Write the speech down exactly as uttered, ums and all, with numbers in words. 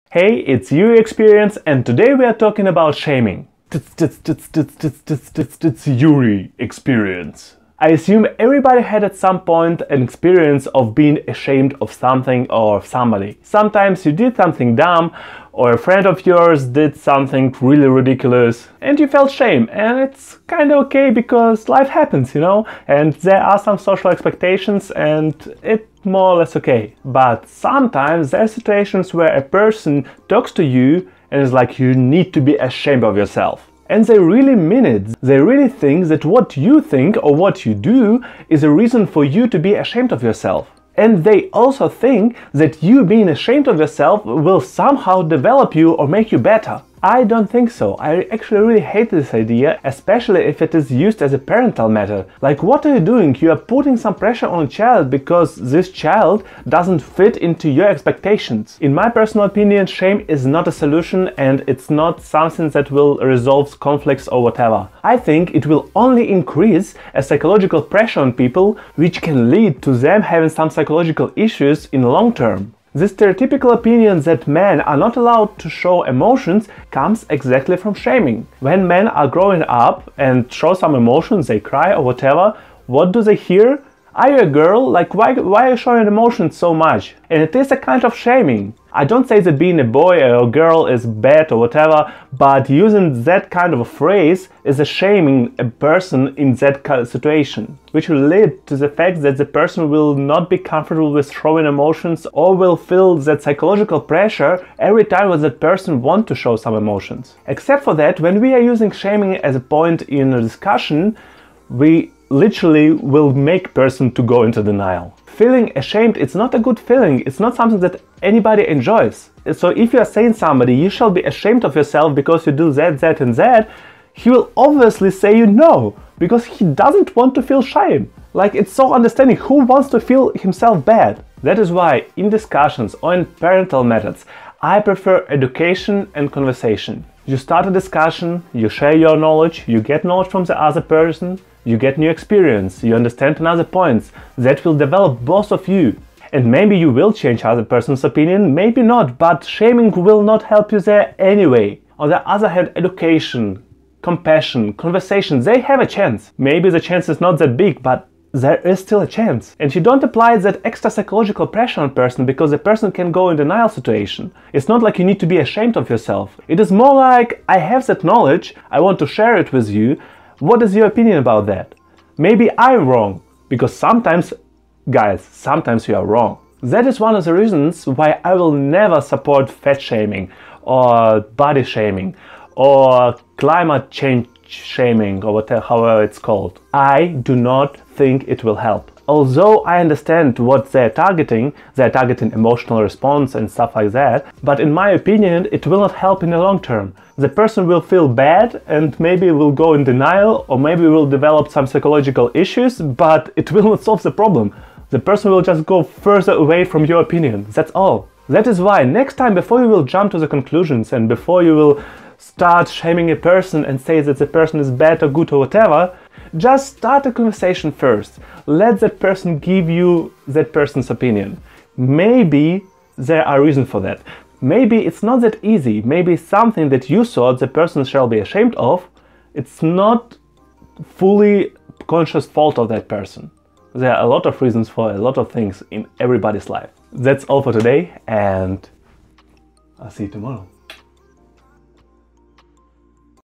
Hey, it's Yuri Experience, and today we are talking about shaming. It's Yuri Experience. I assume everybody had at some point an experience of being ashamed of something or somebody. Sometimes you did something dumb, or a friend of yours did something really ridiculous, and you felt shame. And it's kind of okay because life happens, you know, and there are some social expectations and it's more or less okay. But sometimes there are situations where a person talks to you and is like, you need to be ashamed of yourself. And they really mean it. They really think that what you think or what you do is a reason for you to be ashamed of yourself. And they also think that you being ashamed of yourself will somehow develop you or make you better. I don't think so. I actually really hate this idea, especially if it is used as a parental matter. Like, what are you doing? You are putting some pressure on a child because this child doesn't fit into your expectations. In my personal opinion, shame is not a solution and it's not something that will resolve conflicts or whatever. I think it will only increase a psychological pressure on people, which can lead to them having some psychological issues in the long term. This stereotypical opinion that men are not allowed to show emotions comes exactly from shaming. When men are growing up and show some emotions, they cry or whatever, what do they hear? Are you a girl? Like, why, why are you showing emotions so much? And it is a kind of shaming. I don't say that being a boy or a girl is bad or whatever, but using that kind of a phrase is a shaming a person in that kind of situation, which will lead to the fact that the person will not be comfortable with showing emotions or will feel that psychological pressure every time that that person wants to show some emotions. Except for that, when we are using shaming as a point in a discussion, we literally will make person to go into denial. Feeling ashamed, it's not a good feeling, it's not something that anybody enjoys. So if you are saying somebody, you shall be ashamed of yourself because you do that, that and that, he will obviously say you no, because he doesn't want to feel shame. Like, it's so understanding, who wants to feel himself bad? That is why in discussions or in parental methods, I prefer education and conversation. You start a discussion, you share your knowledge, you get knowledge from the other person, you get new experience, you understand another points that will develop both of you. And maybe you will change other person's opinion, maybe not, but shaming will not help you there anyway. On the other hand, education, compassion, conversation, they have a chance. Maybe the chance is not that big, but there is still a chance. And you don't apply that extra psychological pressure on a person because the person can go in denial situation. It's not like you need to be ashamed of yourself. It is more like, I have that knowledge, I want to share it with you. What is your opinion about that? Maybe I'm wrong, because sometimes, guys, sometimes you are wrong. That is one of the reasons why I will never support fat shaming or body shaming or climate change shaming or whatever, however it's called. I do not think it will help. Although I understand what they're targeting, they're targeting emotional response and stuff like that, but in my opinion, it will not help in the long term. The person will feel bad and maybe will go in denial or maybe will develop some psychological issues, but it will not solve the problem. The person will just go further away from your opinion. That's all. That is why next time, before you will jump to the conclusions and before you will start shaming a person and say that the person is bad or good or whatever, just start a conversation first. Let that person give you that person's opinion. Maybe there are reasons for that. Maybe it's not that easy. Maybe something that you thought the person shall be ashamed of, it's not fully conscious fault of that person. There are a lot of reasons for a lot of things in everybody's life. That's all for today, and I'll see you tomorrow.